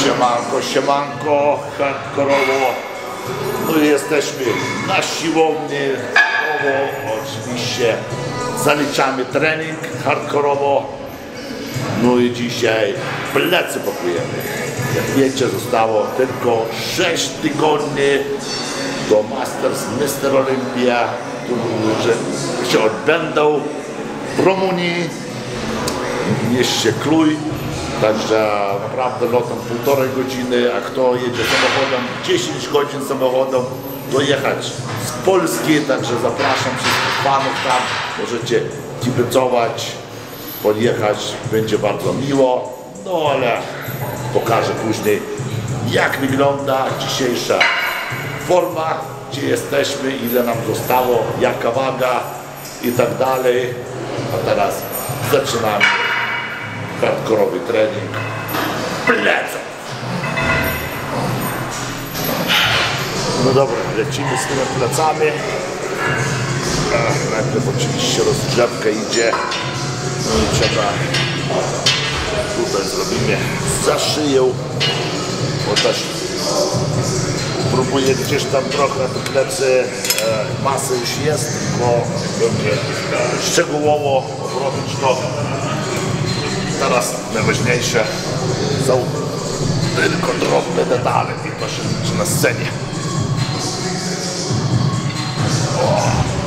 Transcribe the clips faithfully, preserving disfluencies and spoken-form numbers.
Siemanko, siemanko, hardkorowo. No i jesteśmy na siłowni. Znowu oczywiście zaliczamy trening hardkorowo. No i dzisiaj plecy pakujemy. Jak wiecie, zostało tylko sześć tygodni do Masters mister Olympia, które się odbędą w Rumunii, w mieście Cluj. Także naprawdę lotem półtorej godziny, a kto jedzie samochodem dziesięć godzin samochodem, dojechać z Polski. Także zapraszam wszystkich fanów tam, możecie kibicować, podjechać, będzie bardzo miło. No ale pokażę później, jak wygląda dzisiejsza forma, gdzie jesteśmy, ile nam zostało, jaka waga i tak dalej. A teraz zaczynamy hardkorowy trening pleców. No dobra, lecimy z tymi plecami. Najpierw oczywiście rozgrzewka idzie. No i trzeba tutaj zrobimy za szyją, bo też próbuję gdzieś tam trochę te plecy, e, masy już jest, bo będzie szczegółowo robić to. Teraz najważniejsze są tylko drobne detale i to się liczy na scenie. O.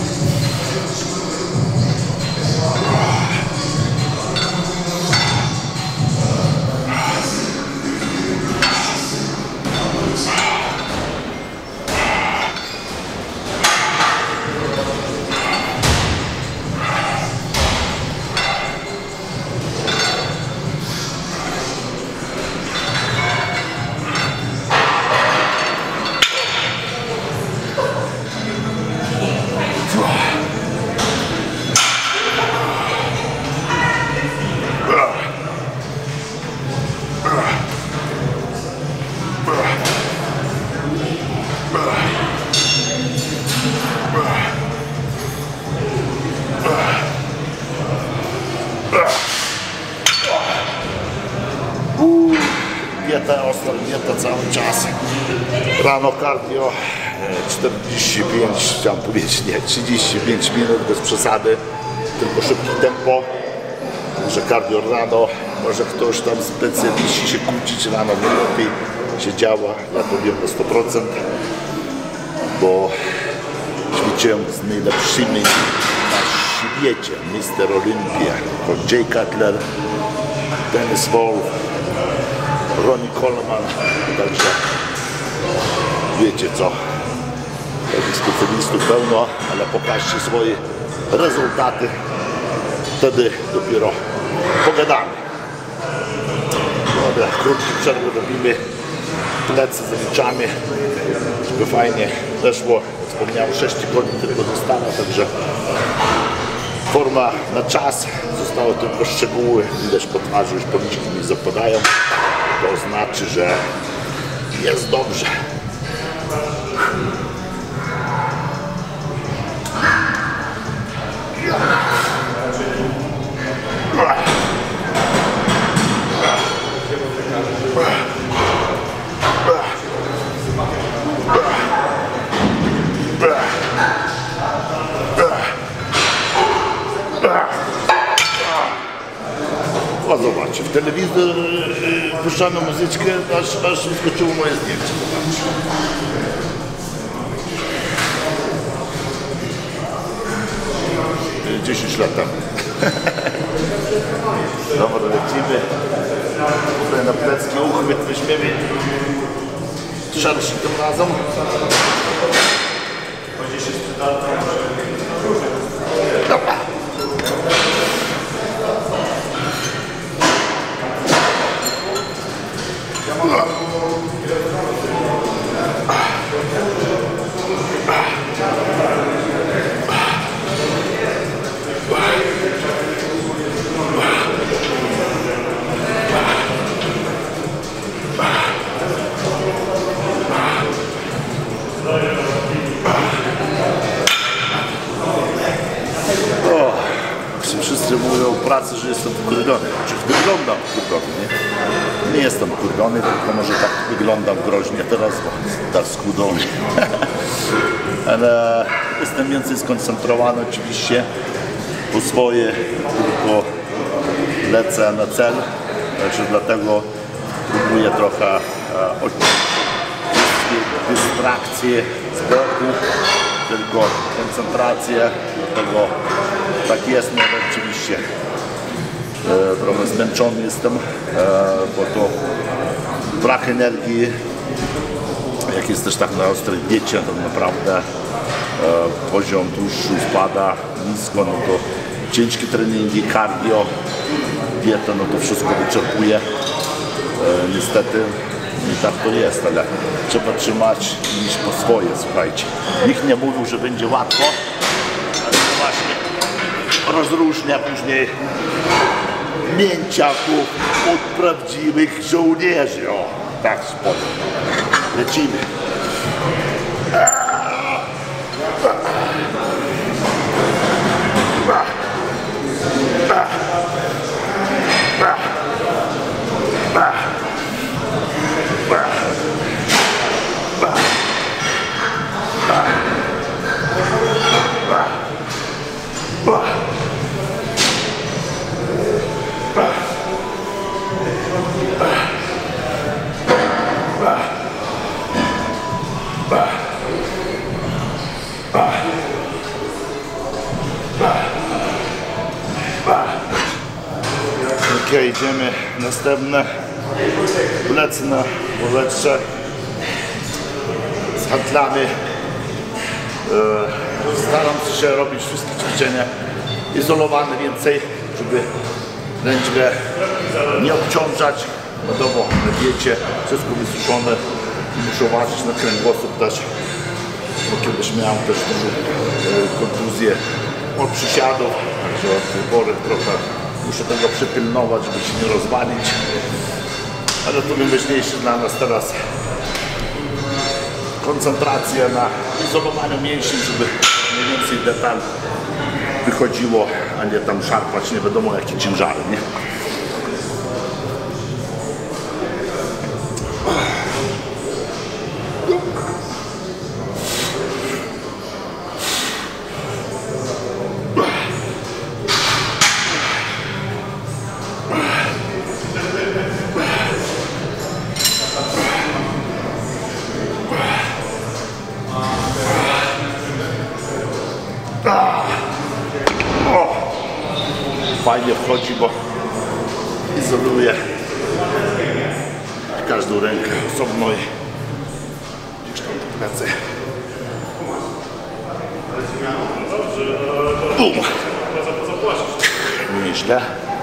Dieta, ostra dieta cały czas. Rano cardio czterdzieści pięć, chciałem powiedzieć, nie, trzydzieści pięć minut bez przesady, tylko szybkie tempo. Że cardio rano, może ktoś tam specjaliści się kłócić rano, najlepiej się działa, ja powiem na sto procent, bo ćwiczyłem z najlepszymi na świecie, mister Olympia, Jay Cutler, Dennis Wolf, Ronnie Coleman, także wiecie co, takich specjalistów pełno, ale pokażcie swoje rezultaty, wtedy dopiero pogadamy. Dobra, krótki przerwy robimy, plecy zaliczamy, żeby fajnie weszło. Wspomniałem, sześć tygodni tylko zostało, także forma na czas, zostały tylko szczegóły, widać po twarzy, już policzki mi zapadają, to znaczy, że jest dobrze. O, zobaczcie, w telewizor puszczano muzyczkę, aż, aż wyskoczyło moje zdjęcie. dziesięć lat temu. Dobra, lecimy. Tutaj na plecki uchwyt weźmiemy szerszy tym razem. Dobra. Czy wyglądam kurwiony, nie? Nie jestem kurwiony, tylko może tak wyglądam groźnie teraz, bo tak schudony. Ale jestem więcej skoncentrowany oczywiście po swoje, tylko lecę na cel, także dlatego próbuję trochę odciąć dystrakcje z boku, tylko koncentrację, dlatego tak jest, no oczywiście e, trochę zmęczony jestem, e, bo to brak energii, jak jest też tak na ostrej diecie, to naprawdę e, poziom tłuszczu spada nisko, no to ciężkie treningi, cardio, dieta, no to wszystko wyczerpuje, e, niestety. I tak to jest, ale trzeba trzymać iść po swoje, słuchajcie. Nikt nie mówił, że będzie łatwo, ale to właśnie rozróżnia później mięciaków od prawdziwych żołnierzy. O, tak spokojnie. Lecimy. Ok, idziemy następne plecy na powietrze z handlami. Staram się robić wszystkie ćwiczenia izolowane więcej, żeby ręczkę nie obciążać. Wiadomo, na diecie wszystko wysuszone, muszę uważać na kręgosłup też, bo kiedyś miałem też dużą kontuzję od przysiadów, także od tej pory trochę muszę tego przypilnować, żeby się nie rozwalić, ale to najważniejsze dla nas teraz koncentracja na izolowaniu mięśni, żeby mniej więcej detal wychodziło, a nie tam szarpać nie wiadomo jakie ciężary, nie? Fajnie wchodzi, bo izoluje każdą rękę osobno i gdzieś tam plecy. Bum! Nieźle.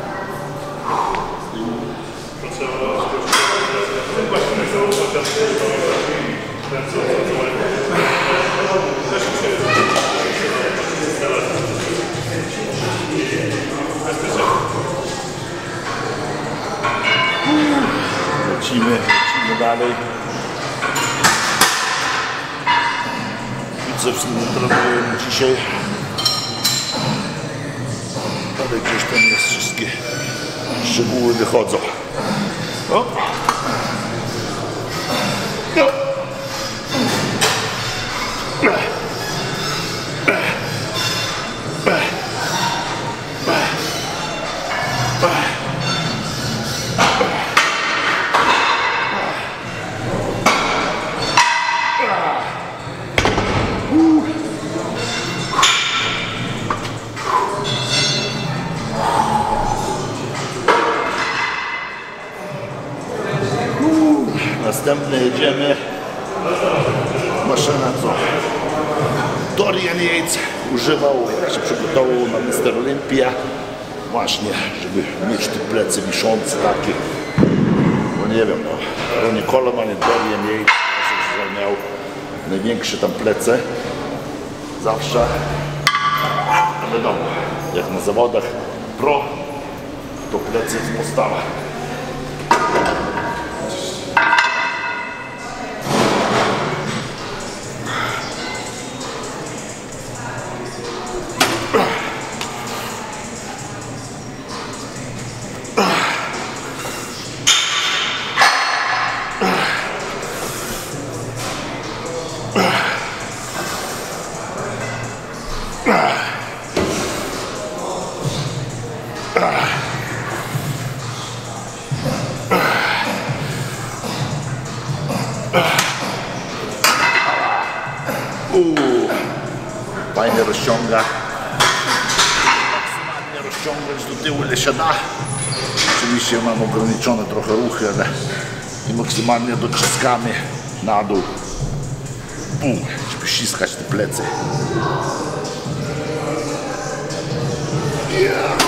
Lecimy, lecimy dalej. Biceps nie trenujemy dzisiaj. Ale gdzieś tam jest wszystkie szczegóły wychodzą. O! No. Następne jedziemy. Maszyna co? Dorian Yates używał, jak się przygotował na mister Olympia. Właśnie, żeby mieć te plecy wiszące takie. Bo nie wiem, no. Ronnie Coleman i Dorian Yates że miał największe tam plecy. Zawsze. A wiadomo, jak na zawodach pro, to plecy jest podstawa. Uuu, fajnie rozciąga. Maksymalnie rozciągać do tyłu, ile się da. Oczywiście mam ograniczone trochę ruchy, ale i maksymalnie dociskamy na dół, Uuu, żeby ściskać te plecy. Yeah.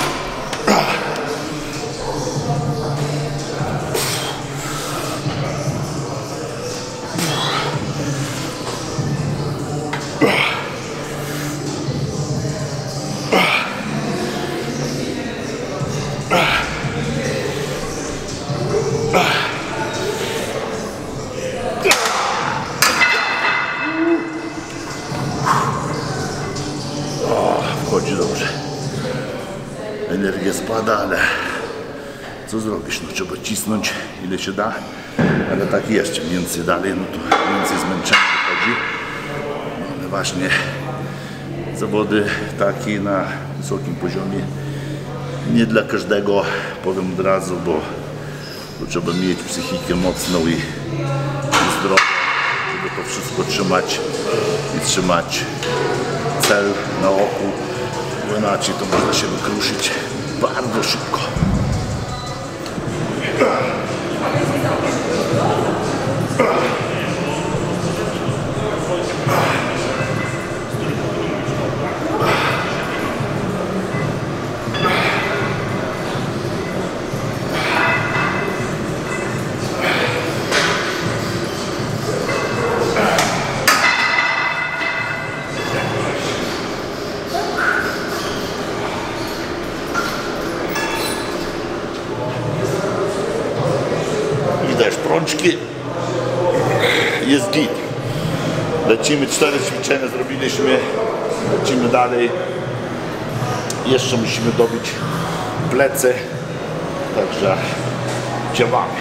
Wchodzi dobrze. Energia spada, ale co zrobisz? No, trzeba cisnąć ile się da, ale tak jest. Im więcej dalej, no to więcej zmęczenia wychodzi. No, ale właśnie zawody takie na wysokim poziomie nie dla każdego, powiem od razu, bo to trzeba mieć psychikę mocną i, i zdrowo, żeby to wszystko trzymać i trzymać cel na oku, bo inaczej to można się wykruszyć bardzo szybko. Widać prączki, jest git. Lecimy, cztery ćwiczenia zrobiliśmy, lecimy dalej. Jeszcze musimy dobić plecy, także działamy.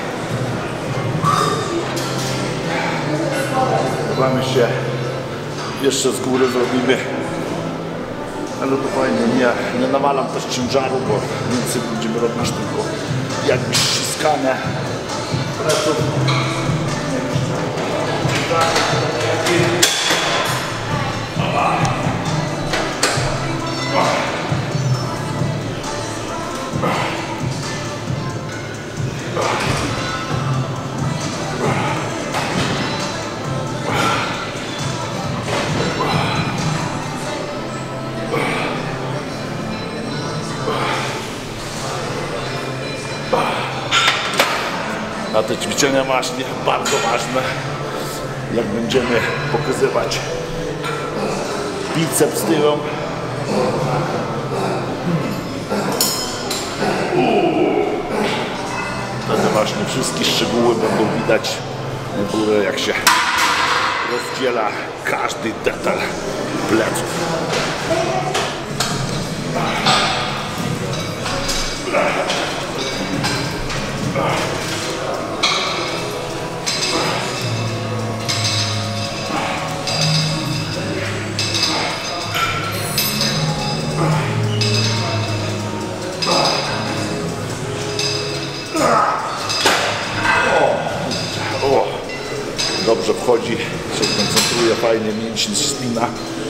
Chowamy się, jeszcze z góry zrobimy, ale to fajnie, nie, nie nawalam też ciężaru, bo więcej będziemy robić tylko jakby ściskane pleców. A te ćwiczenia właśnie bardzo ważne, jak będziemy pokazywać biceps tyłem. Wtedy właśnie wszystkie szczegóły będą widać na górę, jak się rozdziela każdy detal pleców. O, dobrze wchodzi, się koncentruje, fajnie, mięśnie ślina.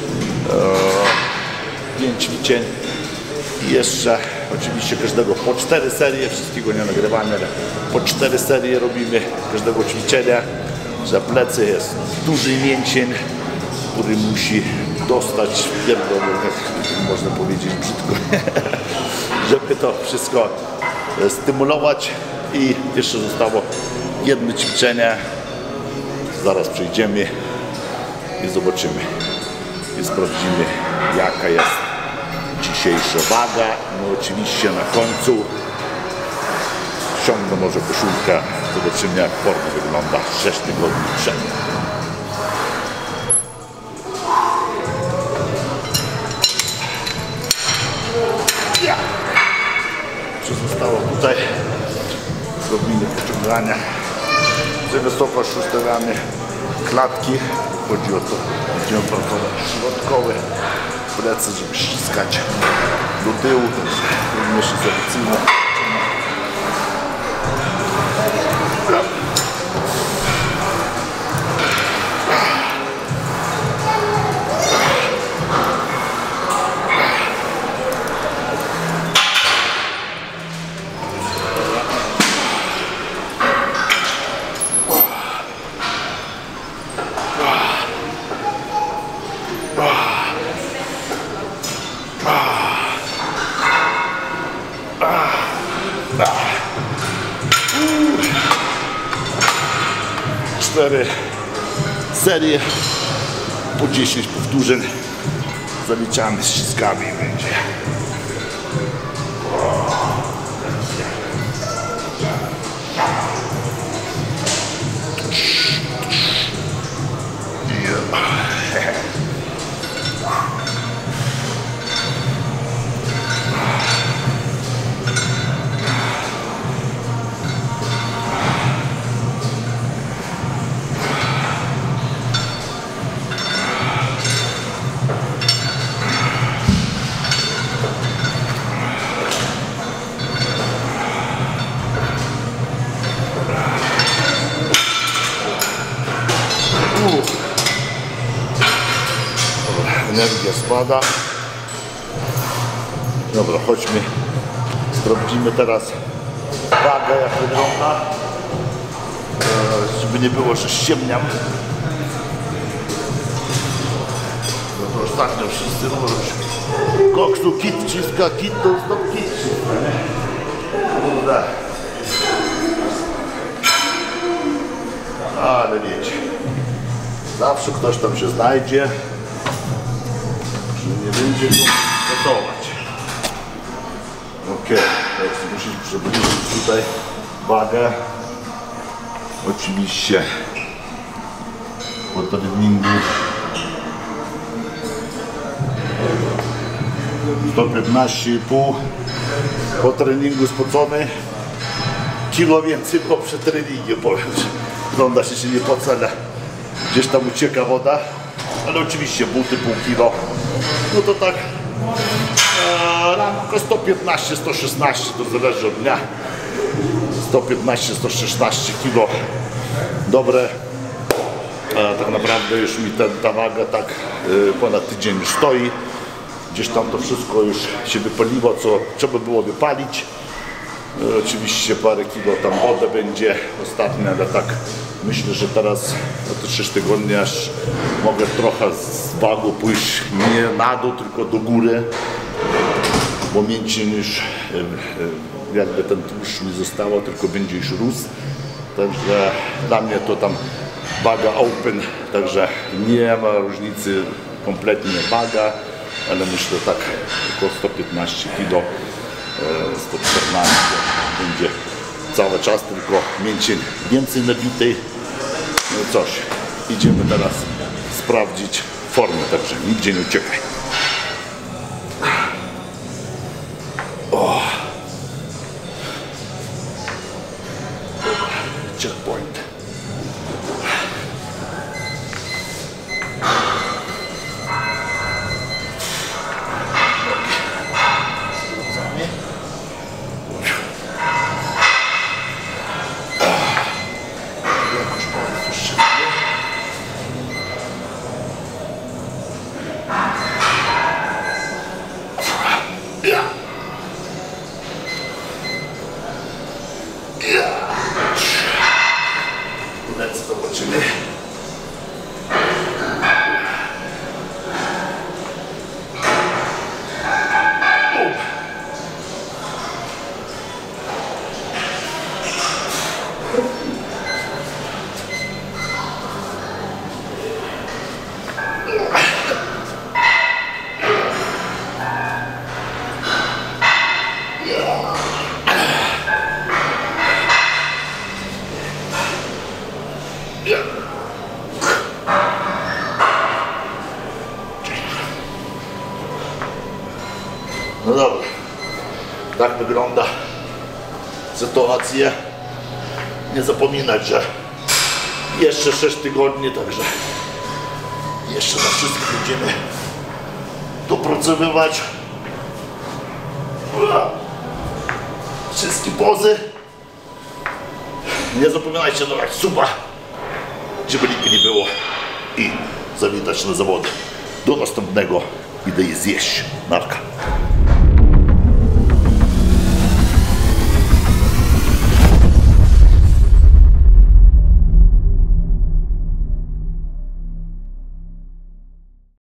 Pięć ćwiczeń i jeszcze oczywiście każdego po cztery serie, wszystkiego nie nagrywamy, ale po cztery serie robimy każdego ćwiczenia. Za plecy jest duży mięsień, który musi dostać pierdolę, można powiedzieć brzydko, żeby to wszystko stymulować. I jeszcze zostało jedno ćwiczenie, zaraz przejdziemy i zobaczymy i sprawdzimy, jaka jest dzisiejsza waga. No oczywiście na końcu ściągnę może koszulkę, zobaczymy, jak forma wygląda sześć tygodni przed. Co zostało tutaj? Zrobimy pociągania. Wysokość ustawiamy klatki. Chodzi o to, będziemy pracować środkowe plecy, żeby ściskać do tyłu. Również izolacyjne. cztery serie po dziesięć powtórzeń. Zaliczamy z ściskami będzie. Energia spada. Dobra, chodźmy. Sprawdzimy teraz wagę, jak wygląda. E, żeby nie było, że ściemniam. No to ostatnio wszyscy mówią, że koksu kit wciska, kit to jest to kit wciska, nie? Kurde. Ale wiecie, zawsze ktoś tam się znajdzie, że nie będzie go gotować. Ok, teraz musisz przybliżyć tutaj wagę. Oczywiście po treningu sto piętnaście i pół, po treningu spocony, kilo więcej było przed treningiem, powiem, że wygląda się, się nie pocenia, gdzieś tam ucieka woda, ale oczywiście buty pół kilo, no to tak e, sto piętnaście sto szesnaście, to zależy od dnia, sto piętnaście sto szesnaście kilo, dobre. E, tak naprawdę już mi ta, ta waga tak e, ponad tydzień już stoi, gdzieś tam to wszystko już się wypaliło, co trzeba było wypalić. E, oczywiście parę kilo tam wodę będzie ostatnio, ale tak myślę, że teraz na te trzy tygodnie aż mogę trochę z wagą pójść nie na dół, tylko do góry, bo mięcień już e, e, jakby ten tłuszcz mi zostało, tylko będzie już rósł, także dla mnie to tam waga open, także nie ma różnicy, kompletnie waga, ale myślę tak około sto piętnaście kilo, sto czternaście będzie cały czas, tylko mięcień więcej nabitej. No coś, idziemy teraz sprawdzić formę, także nigdzie nie uciekaj. O. Checkpoint. Zobaczymy. No dobra, tak wygląda sytuacja. Nie zapominać, że jeszcze sześć tygodni, także jeszcze na wszystko będziemy dopracowywać. Wszystkie pozy. Nie zapominajcie dawać suba, żeby lipy nie było, i zawitać na zawody. Do następnego, idę je zjeść. Narka.